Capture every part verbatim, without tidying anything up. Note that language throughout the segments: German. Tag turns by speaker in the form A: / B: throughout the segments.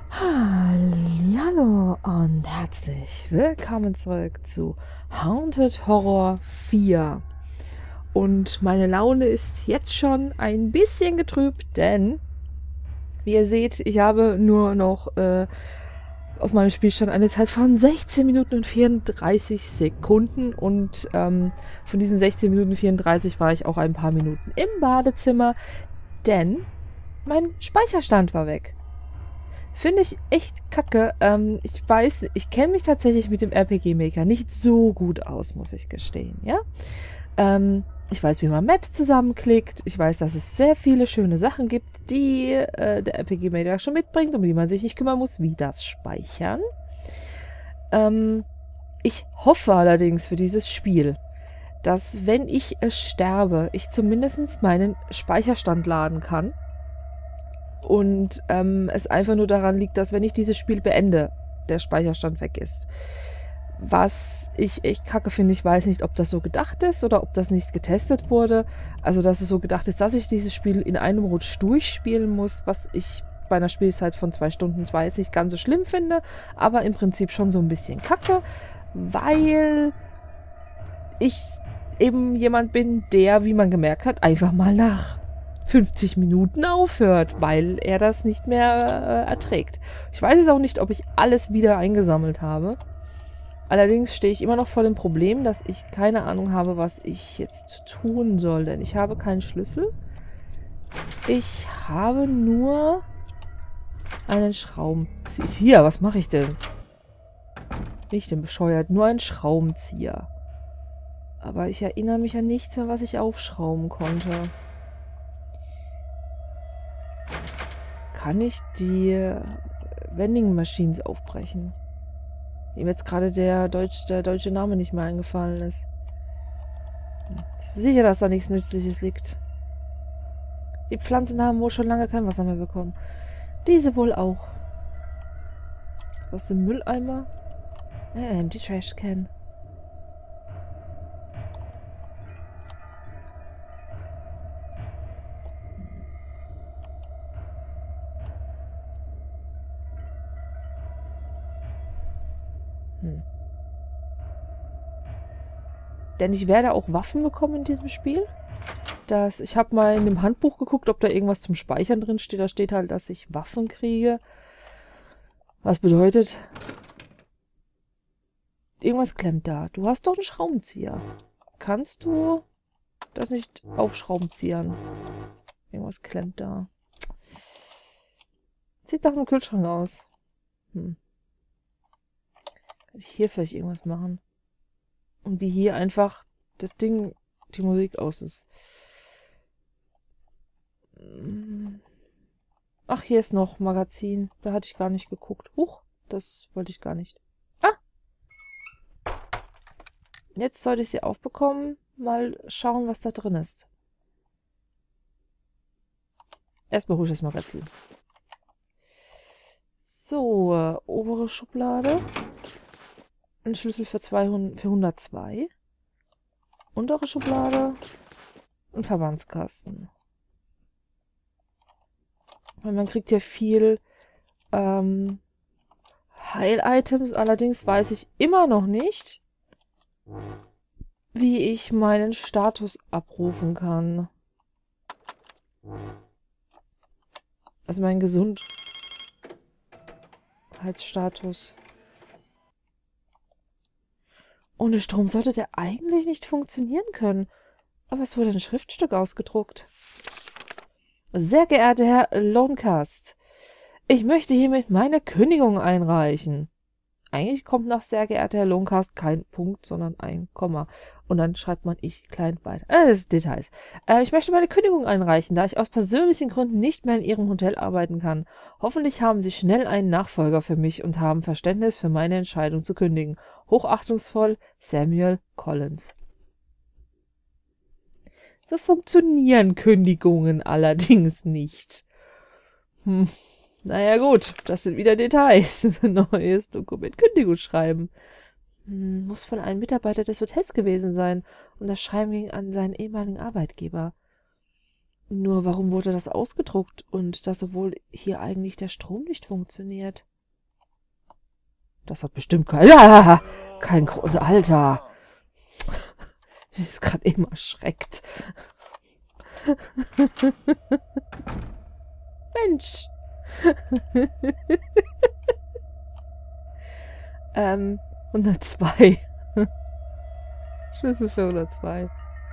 A: Hallo und herzlich willkommen zurück zu Haunted Horror vier. Und meine Laune ist jetzt schon ein bisschen getrübt, denn, wie ihr seht, ich habe nur noch äh, auf meinem Spielstand eine Zeit von sechzehn Minuten und vierunddreißig Sekunden. Und ähm, von diesen sechzehn Minuten vierunddreißig war ich auch ein paar Minuten im Badezimmer, denn mein Speicherstand war weg. Finde ich echt kacke. Ähm, ich weiß, ich kenne mich tatsächlich mit dem R P G Maker nicht so gut aus, muss ich gestehen, ja. Ähm, ich weiß, wie man Maps zusammenklickt. Ich weiß, dass es sehr viele schöne Sachen gibt, die äh, der R P G Maker schon mitbringt, um die man sich nicht kümmern muss, wie das Speichern. Ähm, ich hoffe allerdings für dieses Spiel, dass, wenn ich äh, sterbe, ich zumindest meinen Speicherstand laden kann. Und ähm, es einfach nur daran liegt, dass, wenn ich dieses Spiel beende, der Speicherstand weg ist. Was ich echt kacke finde, ich weiß nicht, ob das so gedacht ist oder ob das nicht getestet wurde. Also, dass es so gedacht ist, dass ich dieses Spiel in einem Rutsch durchspielen muss, was ich bei einer Spielzeit von zwei Stunden zwar jetzt nicht ganz so schlimm finde, aber im Prinzip schon so ein bisschen kacke, weil ich eben jemand bin, der, wie man gemerkt hat, einfach mal nach fünfzig Minuten aufhört, weil er das nicht mehr äh, erträgt. Ich weiß jetzt auch nicht, ob ich alles wieder eingesammelt habe. Allerdings stehe ich immer noch vor dem Problem, dass ich keine Ahnung habe, was ich jetzt tun soll, denn ich habe keinen Schlüssel. Ich habe nur einen Schraubenzieher. Hier, was mache ich denn? Bin ich denn bescheuert? Nur einen Schraubenzieher. Aber ich erinnere mich an nichts mehr, was ich aufschrauben konnte. Kann ich die Vending Machines aufbrechen? Dem jetzt gerade der, Deutsch, der deutsche Name nicht mehr eingefallen ist. Ich bin sicher, dass da nichts Nützliches liegt. Die Pflanzen haben wohl schon lange kein Wasser mehr bekommen. Diese wohl auch. Was im Mülleimer? Äh, die Trashcan. Hm. Denn ich werde auch Waffen bekommen in diesem Spiel. Das, ich habe mal in dem Handbuch geguckt, ob da irgendwas zum Speichern drin steht. Da steht halt, dass ich Waffen kriege. Was bedeutet? Irgendwas klemmt da. Du hast doch einen Schraubenzieher. Kannst du das nicht aufschraubenziehen? Irgendwas klemmt da. Sieht nach einem Kühlschrank aus. Hm. Kann ich hier vielleicht irgendwas machen? Und wie hier einfach das Ding, die Musik aus ist. Ach, hier ist noch Magazin. Da hatte ich gar nicht geguckt. Huch, das wollte ich gar nicht. Ah! Jetzt sollte ich sie aufbekommen. Mal schauen, was da drin ist. Erstmal hole ich das Magazin. So, äh, obere Schublade. Ein Schlüssel für, zweihundert, für hundertzwei. Untere Schublade. Ein Verbandskasten. Weil man kriegt ja viel ähm, Heil-Items. Allerdings weiß ich immer noch nicht, wie ich meinen Status abrufen kann. Also meinen Gesundheitsstatus. Ohne Strom sollte der eigentlich nicht funktionieren können. Aber es wurde ein Schriftstück ausgedruckt. Sehr geehrter Herr Lonecast, ich möchte hiermit meine Kündigung einreichen. Eigentlich kommt nach sehr geehrter Herr Lonecast kein Punkt, sondern ein Komma. Und dann schreibt man ich klein weiter. Äh, das ist Details. Äh, ich möchte meine Kündigung einreichen, da ich aus persönlichen Gründen nicht mehr in Ihrem Hotel arbeiten kann. Hoffentlich haben Sie schnell einen Nachfolger für mich und haben Verständnis für meine Entscheidung zu kündigen. Hochachtungsvoll, Samuel Collins. So funktionieren Kündigungen allerdings nicht. Hm. Naja gut, das sind wieder Details. Neues Dokument, Kündigung schreiben. Hm, muss von einem Mitarbeiter des Hotels gewesen sein. Und das Schreiben ging an seinen ehemaligen Arbeitgeber. Nur warum wurde das ausgedruckt und dass sowohl hier eigentlich der Strom nicht funktioniert? Das hat bestimmt kein... Ja, kein Grund. Alter! Ich ist gerade eben erschreckt. Mensch! ähm, hundertzwei. Schlüssel für hundertzwei.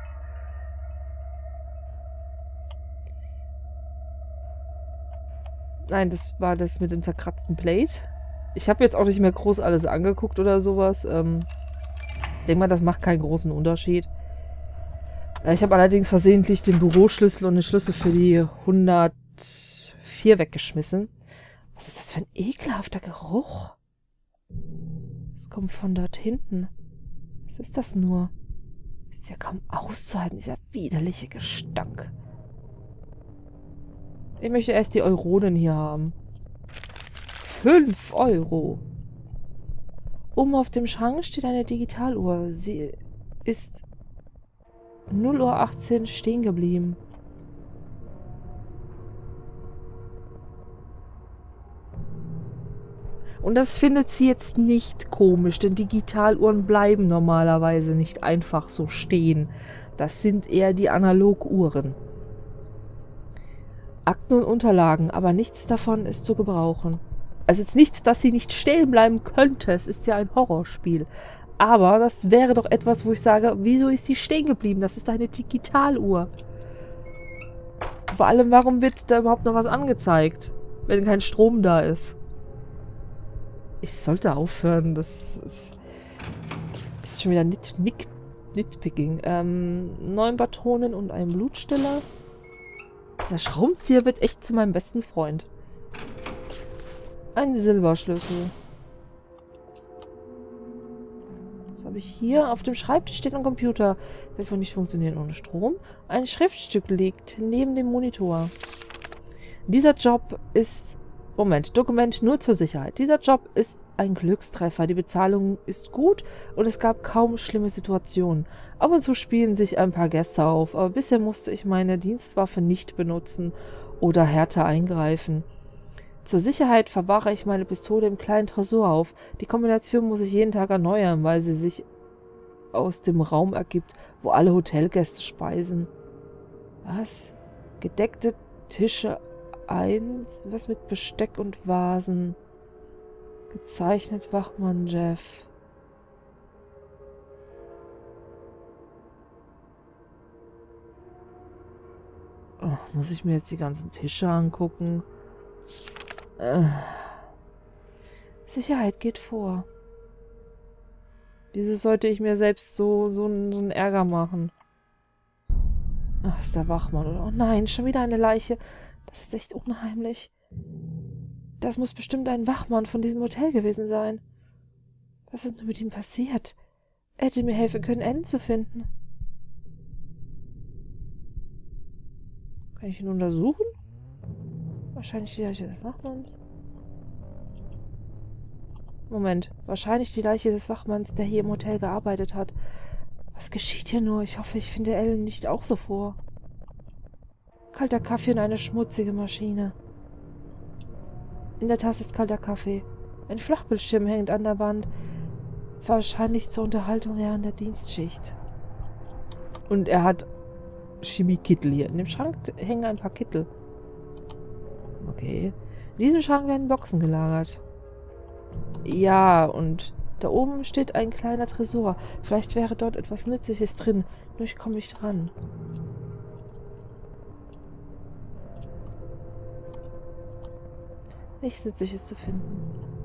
A: Nein, das war das mit dem zerkratzten Plate. Ich habe jetzt auch nicht mehr groß alles angeguckt oder sowas. Ähm, ich denke mal, das macht keinen großen Unterschied. Ich habe allerdings versehentlich den Büroschlüssel und den Schlüssel für die hundertvier weggeschmissen. Was ist das für ein ekelhafter Geruch? Das kommt von dort hinten. Was ist das nur? Das ist ja kaum auszuhalten, dieser widerliche Gestank. Ich möchte erst die Euronen hier haben. Fünf Euro. Oben auf dem Schrank steht eine Digitaluhr. Sie ist null Uhr achtzehn stehen geblieben. Und das findet sie jetzt nicht komisch, denn Digitaluhren bleiben normalerweise nicht einfach so stehen. Das sind eher die Analoguhren. Akten und Unterlagen, aber nichts davon ist zu gebrauchen. Also jetzt nicht, dass sie nicht stehen bleiben könnte. Es ist ja ein Horrorspiel. Aber das wäre doch etwas, wo ich sage, wieso ist sie stehen geblieben? Das ist eine Digitaluhr. Vor allem, warum wird da überhaupt noch was angezeigt, wenn kein Strom da ist? Ich sollte aufhören. Das ist, ist schon wieder nit, nit, Nitpicking. Ähm, neun Patronen und ein Blutstiller. Dieser Schraubenzieher wird echt zu meinem besten Freund. Ein Silberschlüssel. Was habe ich hier? Auf dem Schreibtisch steht ein Computer. Wird wohl nicht funktionieren ohne Strom. Ein Schriftstück liegt neben dem Monitor. Dieser Job ist... Moment, Dokument nur zur Sicherheit. Dieser Job ist ein Glückstreffer. Die Bezahlung ist gut und es gab kaum schlimme Situationen. Ab und zu spielen sich ein paar Gäste auf, aber bisher musste ich meine Dienstwaffe nicht benutzen oder härter eingreifen. Zur Sicherheit verwahre ich meine Pistole im kleinen Tresor auf. Die Kombination muss ich jeden Tag erneuern, weil sie sich aus dem Raum ergibt, wo alle Hotelgäste speisen. Was? Gedeckte Tische eins? Was mit Besteck und Vasen? Gezeichnet Wachmann Jeff. Oh, muss ich mir jetzt die ganzen Tische angucken? Äh. Sicherheit geht vor. Wieso sollte ich mir selbst so, so, einen, so einen Ärger machen? Ach, ist der Wachmann. Oh nein, schon wieder eine Leiche. Das ist echt unheimlich. Das muss bestimmt ein Wachmann von diesem Hotel gewesen sein. Was ist nur mit ihm passiert? Er hätte mir helfen können, Ellen zu finden. Kann ich ihn untersuchen? Wahrscheinlich die Leiche des Wachmanns. Moment, wahrscheinlich die Leiche des Wachmanns, der hier im Hotel gearbeitet hat. Was geschieht hier nur? Ich hoffe, ich finde Ellen nicht auch so vor. Kalter Kaffee und eine schmutzige Maschine. In der Tasse ist kalter Kaffee. Ein Flachbildschirm hängt an der Wand. Wahrscheinlich zur Unterhaltung während der Dienstschicht. Und er hat Chemiekittel hier. In dem Schrank hängen ein paar Kittel. Okay. In diesem Schrank werden Boxen gelagert. Ja, und da oben steht ein kleiner Tresor. Vielleicht wäre dort etwas Nützliches drin. Nur ich komme nicht dran. Nichts Nützliches zu finden.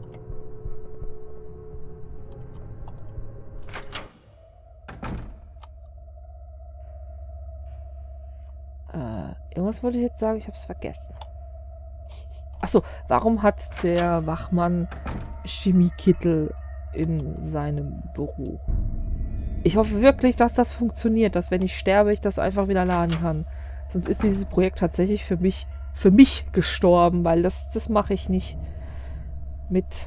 A: Äh, irgendwas wollte ich jetzt sagen, ich habe es vergessen. Achso, warum hat der Wachmann Chemiekittel in seinem Büro? Ich hoffe wirklich, dass das funktioniert, dass wenn ich sterbe, ich das einfach wieder laden kann. Sonst ist dieses Projekt tatsächlich für mich, für mich gestorben, weil das, das mache ich nicht mit.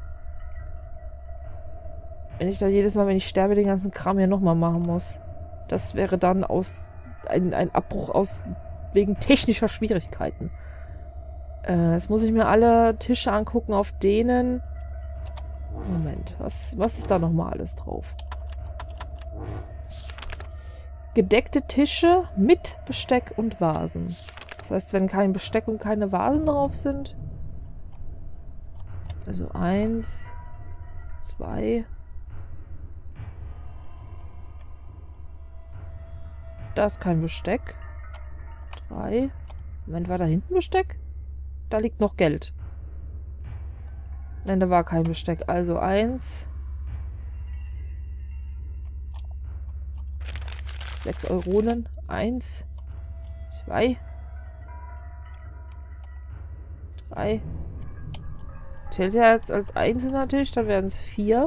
A: Wenn ich da jedes Mal, wenn ich sterbe, den ganzen Kram hier nochmal machen muss. Das wäre dann aus ein, ein Abbruch aus wegen technischer Schwierigkeiten. Äh, jetzt muss ich mir alle Tische angucken, auf denen... Moment, was, was ist da nochmal alles drauf? Gedeckte Tische mit Besteck und Vasen. Das heißt, wenn kein Besteck und keine Vasen drauf sind... Also eins, zwei... Da ist kein Besteck. Drei. Moment, war da hinten Besteck? Da liegt noch Geld. Nein, da war kein Besteck. Also eins. Sechs Euronen. Eins. Zwei. Drei. Zählt ja jetzt als einzelner Tisch, dann wären es vier.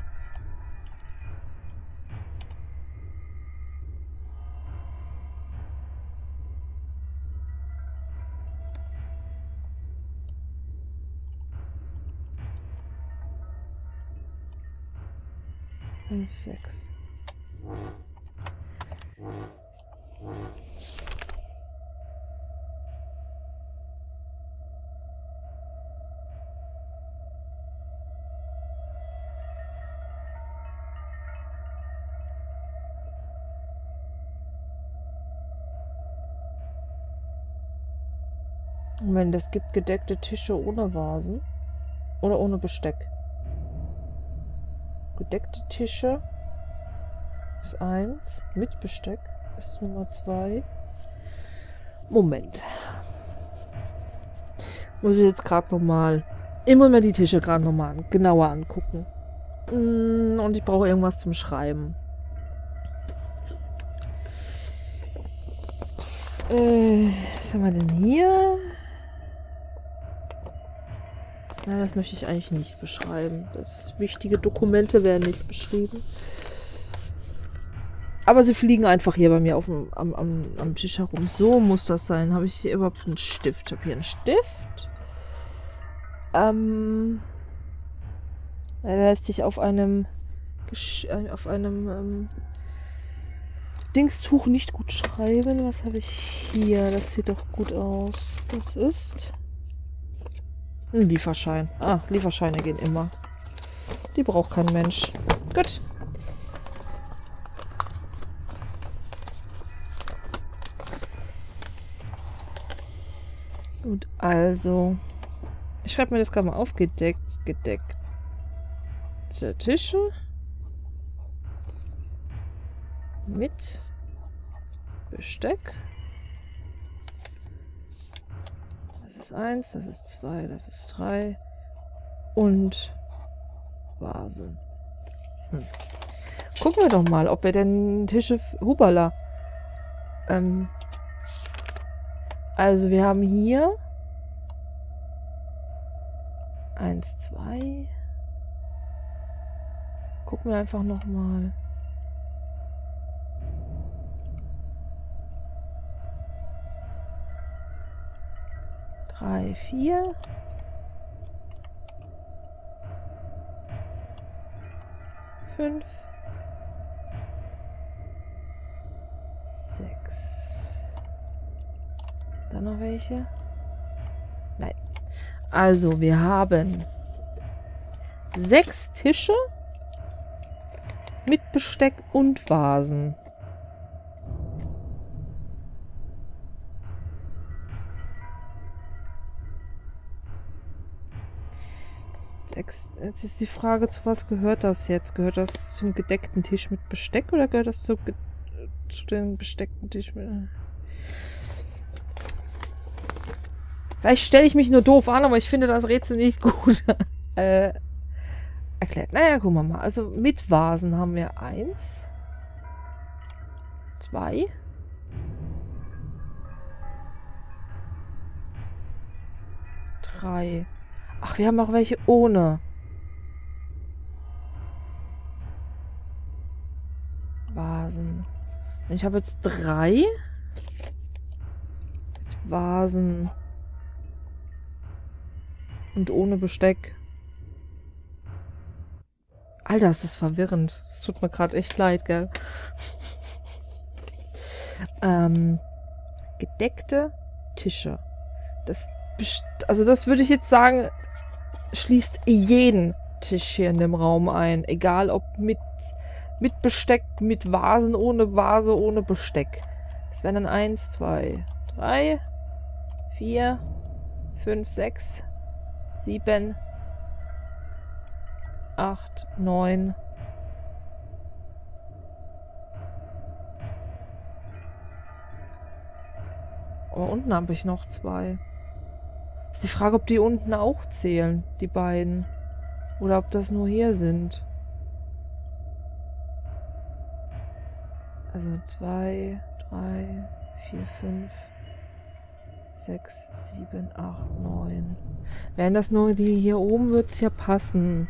A: Fünf, sechs. Moment, es gibt gedeckte Tische ohne Vasen. Oder ohne Besteck. Gedeckte Tische ist eins. Mit Besteck ist Nummer zwei. Moment. Muss ich jetzt gerade nochmal immer mehr die Tische gerade nochmal genauer angucken. Und ich brauche irgendwas zum Schreiben. Äh, was haben wir denn hier? Ja, das möchte ich eigentlich nicht beschreiben. Das wichtige Dokumente werden nicht beschrieben. Aber sie fliegen einfach hier bei mir auf dem, am, am, am Tisch herum. So muss das sein. Habe ich hier überhaupt einen Stift? Ich habe hier einen Stift. Ähm. Er lässt sich auf einem Gesch auf einem ähm, Dingstuch nicht gut schreiben. Was habe ich hier? Das sieht doch gut aus. Das ist ein Lieferschein. Ah, Lieferscheine gehen immer. Die braucht kein Mensch. Gut. Gut, also. Ich schreibe mir das gerade mal auf. Gedeckt, gedeckt. Tische. Mit Besteck. Das ist eins, das ist zwei, das ist drei. Und Vasen. Hm. Gucken wir doch mal, ob wir denn Tische... Hubala. Ähm... Also wir haben hier eins, zwei. Gucken wir einfach nochmal. Drei, vier. Fünf. Sechs. Dann noch welche? Nein. Also, wir haben sechs Tische mit Besteck und Vasen. Jetzt ist die Frage, zu was gehört das jetzt? Gehört das zum gedeckten Tisch mit Besteck oder gehört das zu, zu den besteckten Tisch mit... Vielleicht stelle ich mich nur doof an, aber ich finde das Rätsel nicht gut äh, erklärt. Naja, gucken wir mal. Also mit Vasen haben wir eins, zwei, drei. Ach, wir haben auch welche ohne Vasen. Und ich habe jetzt drei mit Vasen und ohne Besteck. Alter, ist das verwirrend. Es tut mir gerade echt leid, gell? Ähm, gedeckte Tische. Das, best- also das würde ich jetzt sagen, schließt jeden Tisch hier in dem Raum ein. Egal ob mit, mit Besteck, mit Vasen, ohne Vase, ohne Besteck. Das wären dann eins, zwei, drei, vier, fünf, sechs, sieben, acht, neun. Oh, unten habe ich noch zwei. Ist die Frage, ob die unten auch zählen, die beiden. Oder ob das nur hier sind. Also zwei, drei, vier, fünf, sechs, sieben, acht, neun. Wären das nur die hier oben, wird es ja passen.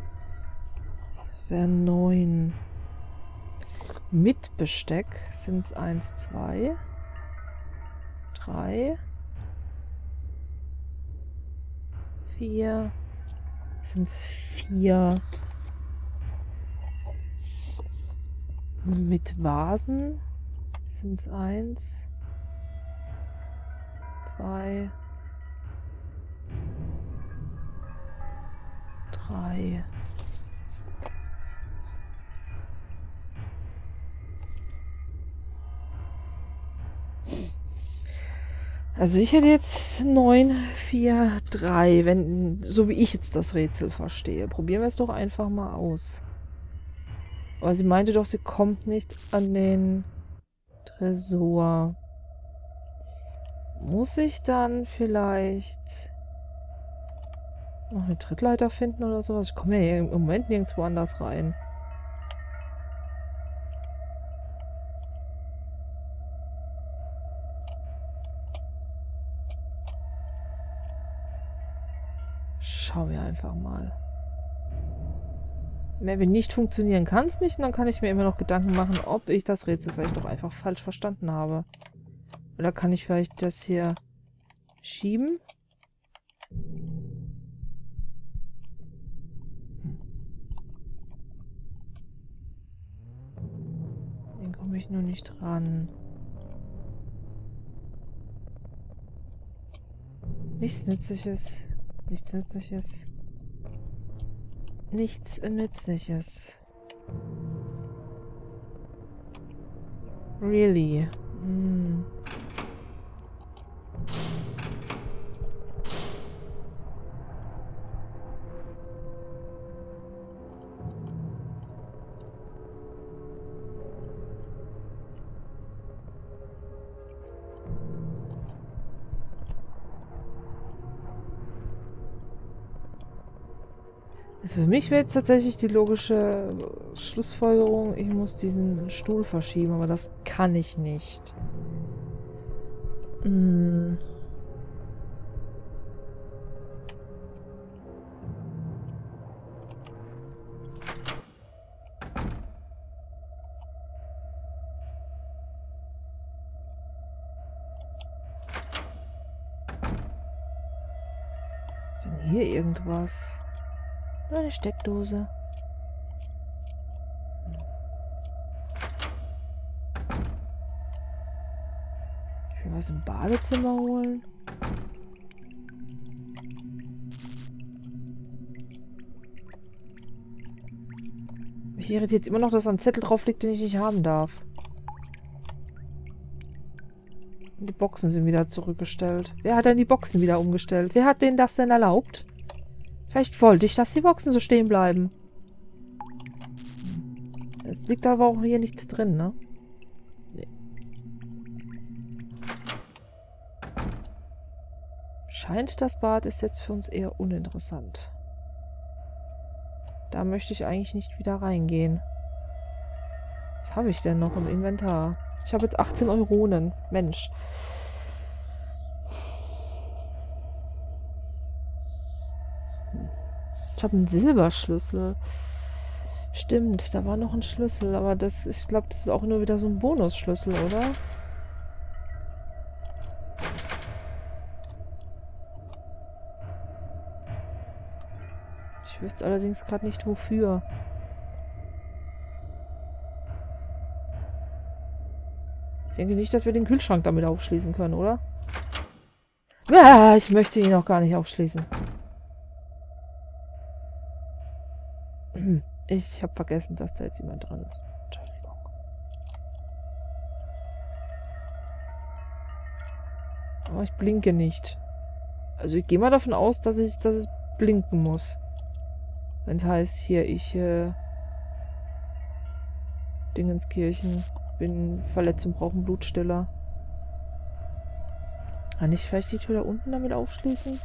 A: Wären neun. Mit Besteck sind es eins, zwei, drei, vier. Sind es vier. Mit Vasen sind es eins, zwei, drei. Also ich hätte jetzt neun, vier, drei, wenn, so wie ich jetzt das Rätsel verstehe. Probieren wir es doch einfach mal aus. Aber sie meinte doch, sie kommt nicht an den Tresor. Muss ich dann vielleicht noch eine Trittleiter finden oder sowas? Ich komme ja hier im Moment nirgendwo anders rein. Schauen wir einfach mal. Wenn nicht funktionieren kann es nicht, und dann kann ich mir immer noch Gedanken machen, ob ich das Rätsel vielleicht doch einfach falsch verstanden habe. Oder kann ich vielleicht das hier schieben? Den komme ich nur nicht ran. Nichts Nützliches. Nichts Nützliches. Nichts Nützliches. Really? Hm. Also für mich wäre jetzt tatsächlich die logische Schlussfolgerung, ich muss diesen Stuhl verschieben, aber das kann ich nicht. Hm. Denn hier irgendwas? Nur eine Steckdose. Ich will was im Badezimmer holen. Mich irritiert jetzt immer noch, dass ein Zettel drauf liegt, den ich nicht haben darf. Und die Boxen sind wieder zurückgestellt. Wer hat denn die Boxen wieder umgestellt? Wer hat denen das denn erlaubt? Vielleicht wollte ich, dass die Boxen so stehen bleiben. Es liegt aber auch hier nichts drin, ne? Nee. Scheint, das Bad ist jetzt für uns eher uninteressant. Da möchte ich eigentlich nicht wieder reingehen. Was habe ich denn noch im Inventar? Ich habe jetzt achtzehn Euronen. Mensch. Ich habe einen Silberschlüssel. Stimmt, da war noch ein Schlüssel, aber das, ich glaube, das ist auch nur wieder so ein Bonusschlüssel, oder? Ich wüsste allerdings gerade nicht, wofür. denke nicht, dass wir den Kühlschrank damit aufschließen können, oder? Ja, ich möchte ihn auch gar nicht aufschließen. Ich habe vergessen, dass da jetzt jemand dran ist. Entschuldigung. Aber ich blinke nicht. Also ich gehe mal davon aus, dass ich, dass es blinken muss. Wenn es heißt, hier, ich, äh, Dingenskirchen, bin verletzt und brauche einen Blutstiller. Kann ich vielleicht die Tür da unten damit aufschließen?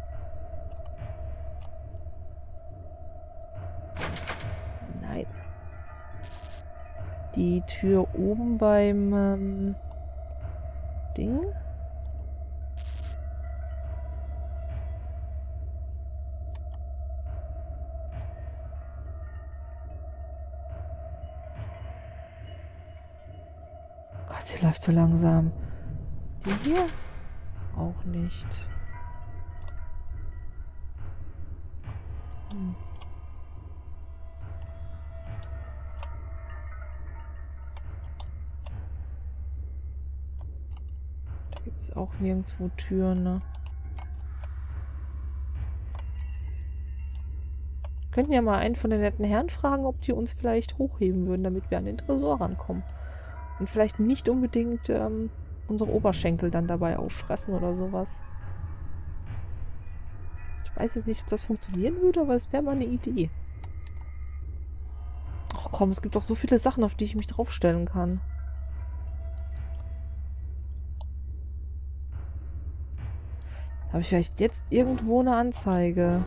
A: Nein. Die Tür oben beim ähm, Ding? Gott, sie läuft so langsam. Die hier? Auch nicht. Hm. Da gibt es auch nirgendwo Türen, ne? Wir könnten ja mal einen von den netten Herren fragen, ob die uns vielleicht hochheben würden, damit wir an den Tresor rankommen. Und vielleicht nicht unbedingt ähm, unsere Oberschenkel dann dabei auffressen oder sowas. Ich weiß jetzt nicht, ob das funktionieren würde, aber es wäre mal eine Idee. Ach komm, es gibt doch so viele Sachen, auf die ich mich draufstellen kann. Habe ich vielleicht jetzt irgendwo eine Anzeige?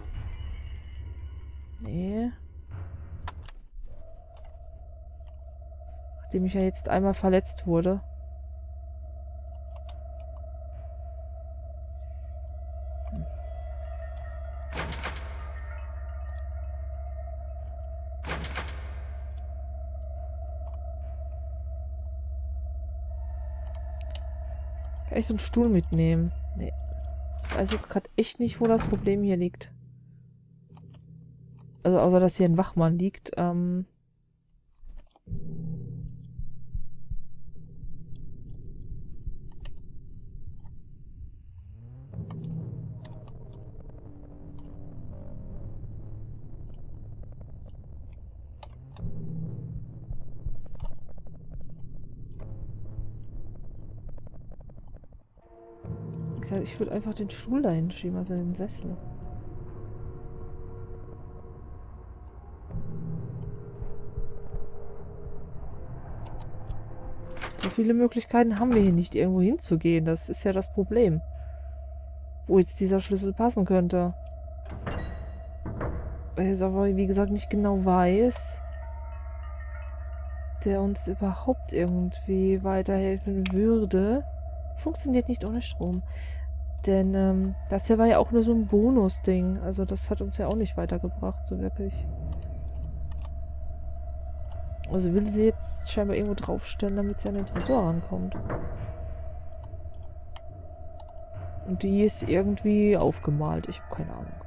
A: Nee. Nachdem ich ja jetzt einmal verletzt wurde. Hm. Kann ich so einen Stuhl mitnehmen? Nee. Ich weiß jetzt gerade echt nicht, wo das Problem hier liegt. Also außer, dass hier ein Wachmann liegt. Ähm... Ich würde einfach den Stuhl dahin schieben, also den Sessel. So viele Möglichkeiten haben wir hier nicht, irgendwo hinzugehen. Das ist ja das Problem. Wo jetzt dieser Schlüssel passen könnte. Weil ich jetzt aber, wie gesagt, nicht genau weiß, der uns überhaupt irgendwie weiterhelfen würde. Funktioniert nicht ohne Strom. Denn ähm, das hier war ja auch nur so ein Bonus-Ding. Also das hat uns ja auch nicht weitergebracht, so wirklich. Also will sie jetzt scheinbar irgendwo draufstellen, damit sie an den Tresor rankommt. Und die ist irgendwie aufgemalt. Ich habe keine Ahnung.